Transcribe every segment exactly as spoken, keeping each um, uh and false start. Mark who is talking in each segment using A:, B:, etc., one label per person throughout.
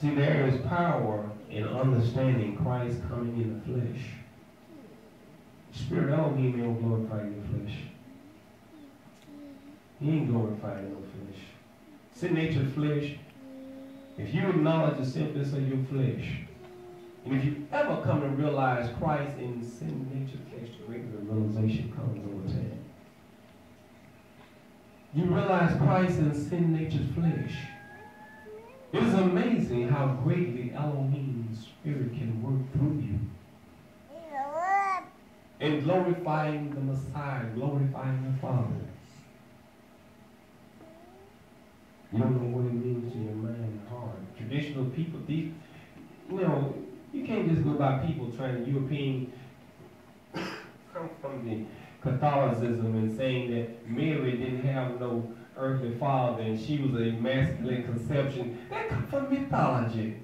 A: See, there is power in understanding Christ coming in the flesh. Spirit Elohim ain't glorify your flesh. He ain't glorifying no flesh. Sin nature flesh, if you acknowledge the sinfulness of your flesh, and if you ever come to realize Christ in sin nature flesh, the greater the realization comes over time. You realize Christ in sin nature's flesh. It is amazing how greatly Elohim's Spirit can work through you. In glorifying the Messiah, glorifying the Father. You don't know what it means to your mind and heart. Traditional people, these, you know, you can't just go by people trying to European, come from the Catholicism and saying that Mary didn't have no earthly father and she was a masculine conception. That comes from mythology.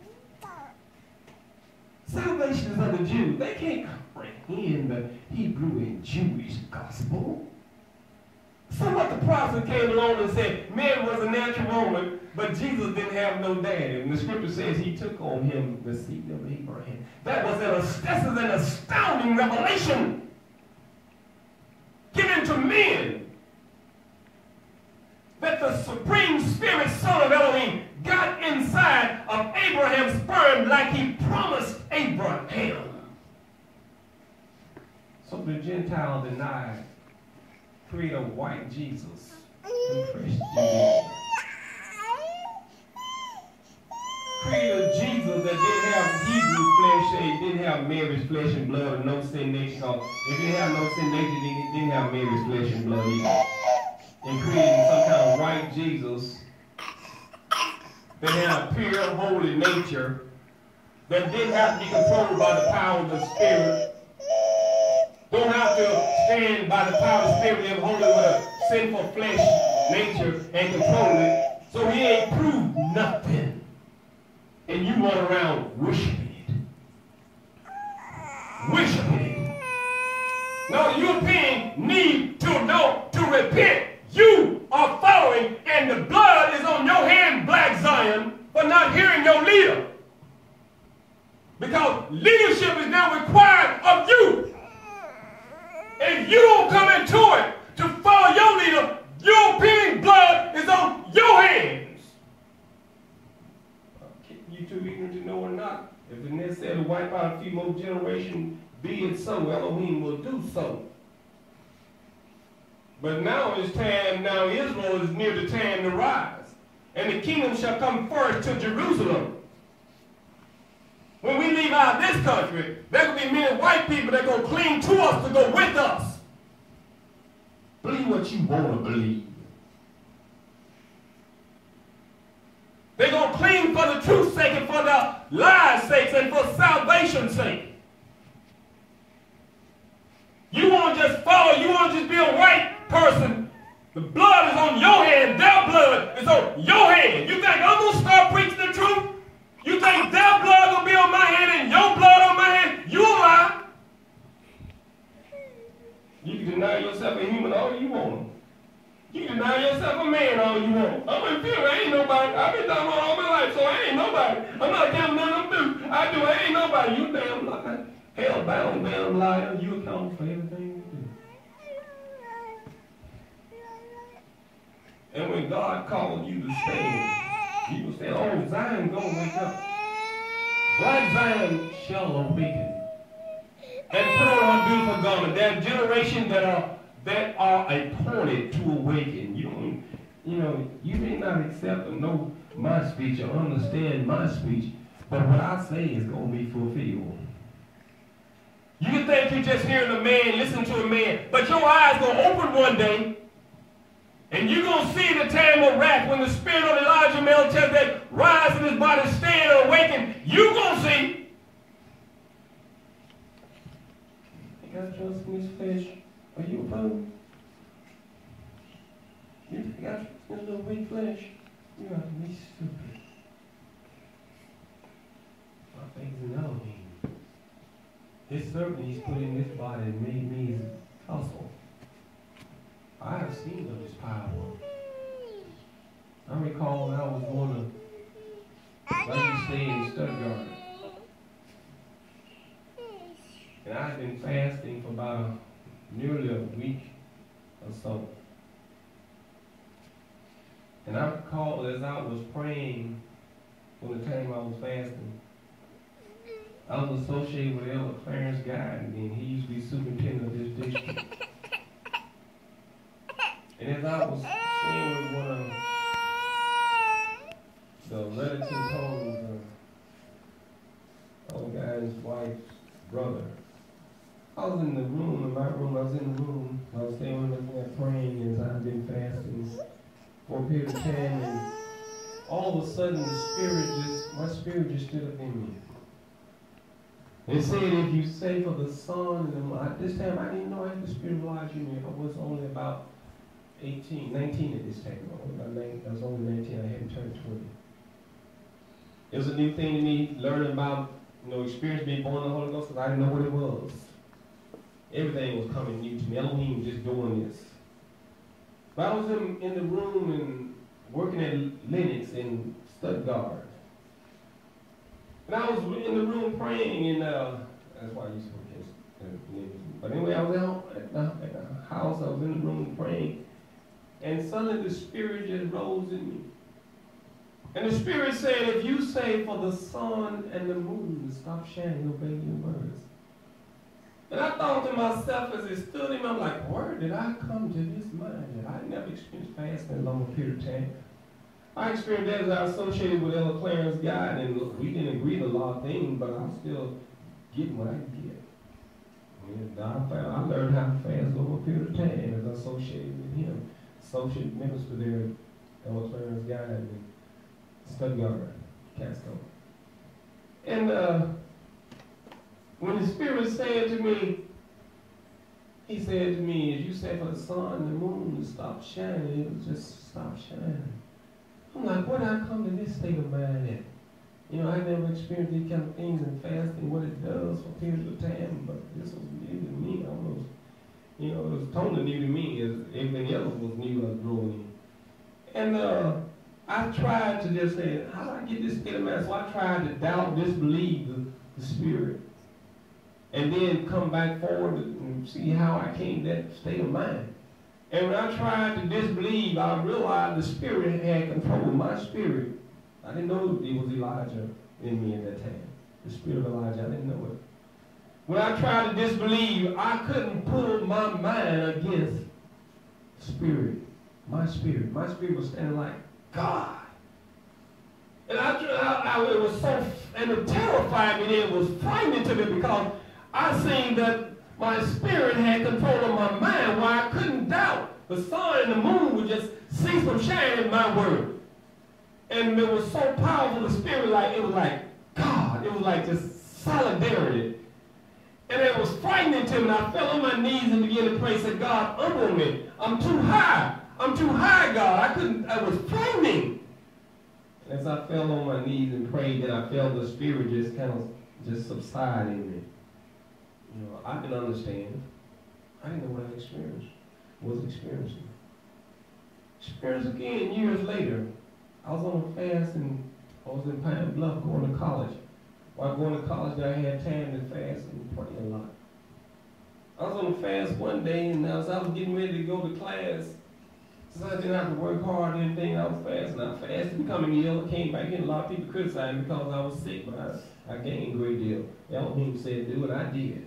A: Salvation is of the Jews. They can't comprehend the Hebrew and Jewish gospel. Some of the prophets came along and said Mary was a natural woman, but Jesus didn't have no daddy. And the scripture says he took on him the seed of Abraham. That was an, that's an astounding revelation given to men. That the Supreme Spirit, Son of Elohim, got inside of Abraham's sperm like he promised Abraham. So the Gentile denied, create a white Jesus in fresh Judaism. Create a Jesus that didn't have Hebrew flesh, it didn't have Mary's flesh and blood, or no sin nature. Because if it didn't have no sin nature, then it didn't have Mary's flesh and blood either. And creating some kind of white Jesus that had a pure, holy nature that didn't have to be controlled by the power of the Spirit. Don't have to stand by the power of the Spirit and hold it with a sinful flesh nature and control it. So he ain't proved nothing. And you run around worshiping it. Worshiping it. No, the European need to know, to repent. You are following, and the blood is on your hand, Black Zion, for not hearing your leader. Because leadership is now required of you. If you don't come into it to follow your leader, European blood is on your hands. You too ignorant to know or not. If it's necessary to wipe out a few more generations, be it so. Elohim will do so. But now it's time, now Israel is near the time to rise. And the kingdom shall come first to Jerusalem. When we leave out this country, there will be many white people that are going to cling to us to go with us. Believe what you want to believe. They're going to cling for the truth's sake and for the lies' sake and for salvation's sake. You want to just follow, you want to just be a white person. The blood is on your hand, their blood is on your hand. You think I'm going to start preaching the truth? You think their blood going to be on my hand and your blood on my hand? You lie. You can deny yourself a human all you want. You can deny yourself a man all you want. I'm in fear. I ain't nobody. I've been down all my life, so I ain't nobody. I'm not damn none of them do. I do. I ain't nobody. You damn liar. Hell-bound damn liar. You account for everything you do. And when God called you to stand, you will say, oh, Zion gonna wake up. Black Zion shall awaken. And put on her beautiful garment. There are generations that are that are appointed to awaken. You don't, you know, you may not accept or know my speech or understand my speech, but what I say is going to be fulfilled. You can think you're just hearing a man, listening to a man, but your eyes going to open one day, and you're going to see the time of wrath when the spirit of Elijah Melchizedek rise in his body, stand and awaken. You're going to see. You got trust in this flesh. Are you a fool? You think I trust in a little weak flesh? You ought to be stupid. My faith is in Elohim. His servant he's put in this body and made me his hustle. I have seen of his power. I recall when I was going to, like you to stay in Stuttgart. And I've been fasting for about nearly a week or so. And I recall as I was praying for the time I was fasting, I was associated with Elder Clarence Guyton, and he used to be superintendent of this district. And as I was staying with one of the relatives homes, uh, Elder Guyton's wife's brother, I was in the room, in my room, I was in the room, I was staying with there praying as I've been fasting for a period of time, and all of a sudden the spirit just, my spirit just stood up in me. It said, if you say for the Son, and at this time I didn't know I had the Spirit of Elijah in me. I was only about eighteen, nineteen at this time. I was, about nineteen, I was only nineteen, I hadn't turned twenty. It was a new thing to me, learning about, you know, experience being born in the Holy Ghost, because I didn't know what it was. Everything was coming new to me. Elohim just doing this. But I was in, in the room and working at Lennox in Stuttgart. And I was in the room praying, and uh, that's why I used to work at Lennox. But anyway, I was out at the, at the house, I was in the room praying, and suddenly the Spirit just rose in me. And the Spirit said, if you say for the sun and the moon to stop shining, obey your words. And I thought to myself as it stood in me, I'm like, where did I come to this mind? I never experienced fasting in a long period of time. I experienced that as I associated with Elder Clarence Guyton, and we didn't agree to a lot of things, but I'm still getting what I can get. And I, found, I learned how to fast over a period of time as I associated with him. Associate minister there at Elder Clarence Guyton in Stuttgart, Casco. And uh, when the Spirit said to me, he said to me, as you said for the sun and the moon to stop shining, it would just stop shining. I'm like, where did I come to this state of mind at? You know, I never experienced these kind of things in fasting, what it does for periods of time, but this was new to me almost. You know, it was totally new to me, as everything else was new I was growing in. And uh, I tried to just say, how do I get this state of mind? So I tried to doubt, disbelieve the, the Spirit. And then come back forward and see how I came to that state of mind. And when I tried to disbelieve, I realized the Spirit had control of my spirit. I didn't know it was Elijah in me at that time. The Spirit of Elijah, I didn't know it. When I tried to disbelieve, I couldn't pull my mind against Spirit. My spirit. My spirit was standing like, God. And I, I, I it was so, and it terrified me, and it was frightening to me because I seen that my spirit had control of my mind where I couldn't doubt. The sun and the moon would just cease from shining my word. And it was so powerful, the Spirit, like, it was like God. It was like just solidarity. And it was frightening to me, and I fell on my knees and began to pray, said, God, humble me. I'm too high. I'm too high, God. I couldn't, I was frightening. As I fell on my knees and prayed, then I felt the Spirit just kind of just subside in me. You know, I can understand. I didn't know what I experienced, was experiencing. Experienced again years later. I was on a fast and I was in Pine Bluff going to college. While going to college, I had time to fast and pray a lot. I was on a fast one day, and as I was getting ready to go to class, since I didn't have to work hard or anything, I was fasting. I fasted, becoming ill. I came back in. A lot of people criticized me because I was sick, but I, I gained a great deal. Elohim said, do what I did.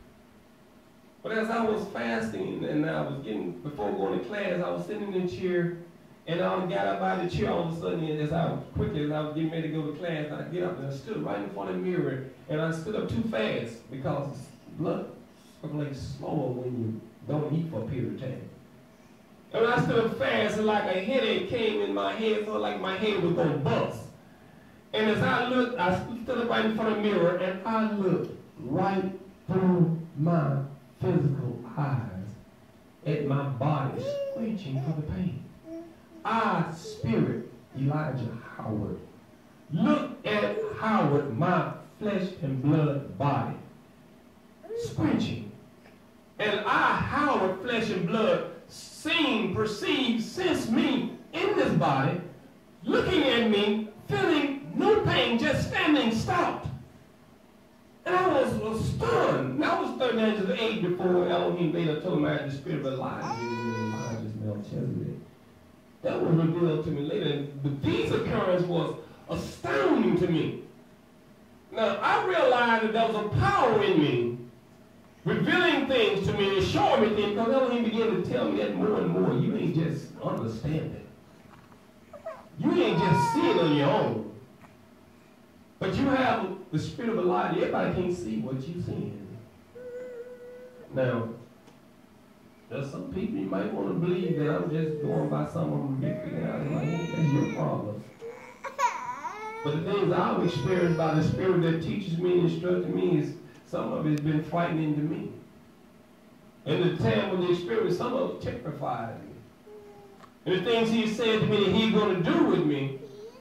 A: But as I was fasting and I was getting, before going to class, I was sitting in a chair, and I got up out of the chair all of a sudden, and as I was, quickly as I was getting ready to go to class, I get up and I stood right in front of the mirror, and I stood up too fast because blood circulates slower when you don't eat for a period of time. And when I stood up fast, and like a headache came in my head, so like my head was going to bust. And as I looked, I stood up right in front of the mirror, and I looked right through my physical eyes at my body screeching for the pain. I, Spirit, Elijah Howard, looked at Howard, my flesh and blood body, screeching. And I, Howard, flesh and blood, seen, perceived, sensed me in this body, looking at me, feeling no pain thing just standing stopped. And I was, was stunned. And I was thirty-nine years of age before Elohim later told me I had the spirit of Elijah and Elijah's Melchizedek. That was revealed to me later. But these occurrences was astounding to me. Now, I realized that there was a power in me, revealing things to me and showing me things, because Elohim began to tell me that more and more. You ain't just understanding. You ain't just seeing on your own. But you have the spirit of Elijah. Everybody can't see what you're seeing. Now, there's some people you might want to believe that I'm just going by some of them get figured out in my head. That's your problem. But the things I've experienced by the spirit that teaches me and instructs me is some of it's been frightening to me. And the time when the experience, some of it terrified me. And the things he said to me that he's going to do with me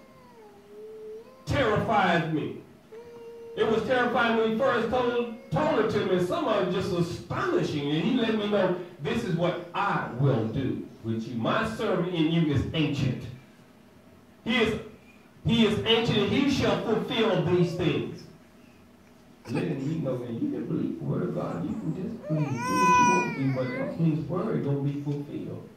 A: terrified me. It was terrifying when he first told, told it to me. Some of it just astonishing. And he let me know, this is what I will do with you. My servant in you is ancient. He is, he is ancient and he shall fulfill these things. Letting me know that you can believe the word of God. You can just believe, do what you want to do, but his word is going to be fulfilled.